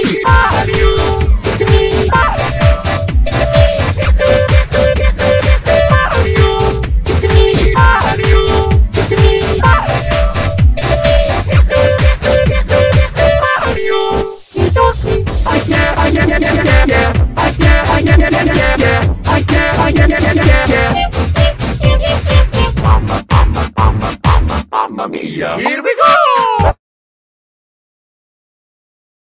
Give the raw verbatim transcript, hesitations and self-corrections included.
me, Mario. It's me, Mario. Mario. It's me, Mario. It's me, Mario. Mario. Hitoshi. I care, I yeah, yeah, yeah, yeah, yeah. I care, I yeah, yeah, yeah, yeah, yeah. I care, I yeah, yeah, yeah, yeah, yeah. Mamma, mamma, mamma, mamma, mamma mia. Here we